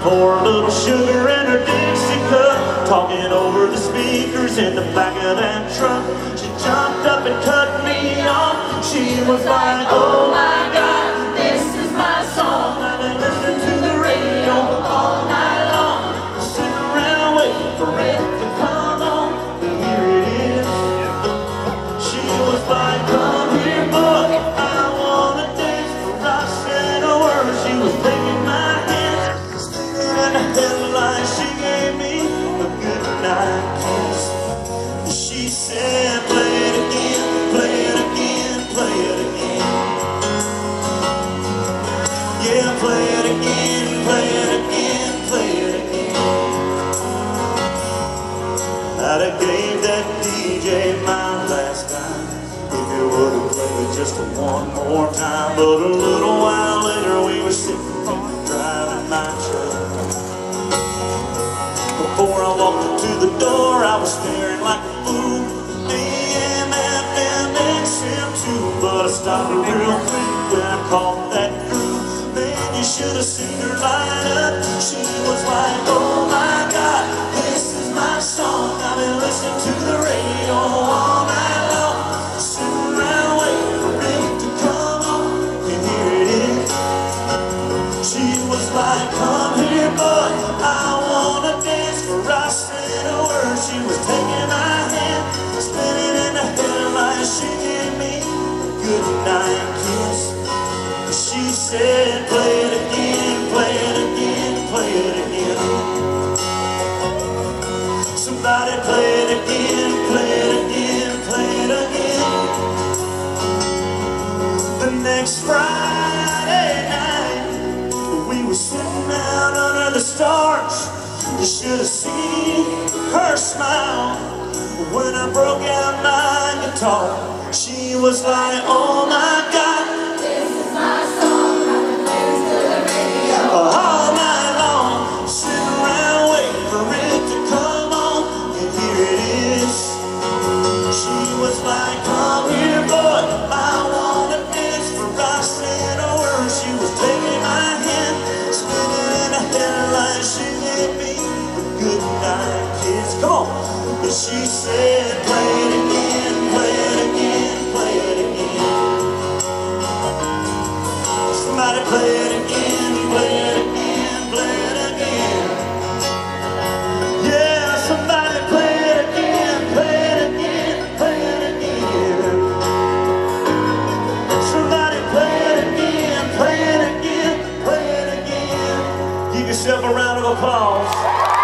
Pour a little sugar in her Dixie cup, talking over the speakers in the back of that truck. She jumped up and cut me off. She was like, oh my God, this is my song. I've been listening to the radio all night long, sitting around waiting for it to come on. And here it is. She was like, come here, boy, I wanna dance. But I said a word. She was taking my hand, and the headlight, she gave me a good night kiss. She said, play it again, play it again, play it again. Yeah, play it again, play it again, play it again. I'd have gave that DJ my last time if he would have played it just one more time. But a little while later we were sitting driving my truck. Before I walked into the door, I was staring like a fool. AM, FM, XM2, but I stopped her real quick when I caught that groove. Man, you should have seen her light up. She was like, oh my God, this is my song. I've been listening to the radio all night long, sitting around waiting for it to come on, and here it is. She was like, come here, boy, I wanna dance. For I said a word. She was taking my hand, spinning in the headlights. She gave me a good night kiss. She said, play it again, play it again, play it again. Somebody play it again, play it again, play it again. The next Friday night, we were sitting out under the stars. You should have seen her smile when I broke out my guitar. She was like, oh my God, this is my song. I've been listening to the radio all night long, sitting around waiting for it to come on, and here it is. She was like, come here, boy, I wanna dance. For I said a word. She was taking my hand, spinning in the headlights. She gave me good night kiss. Come on. But she said, play it again, play it again, play it again. Somebody play it again, play it again, play it again. Yeah, somebody play it again, play it again, play it again. Somebody play it again, play it again, play it again. Give yourself a round of applause.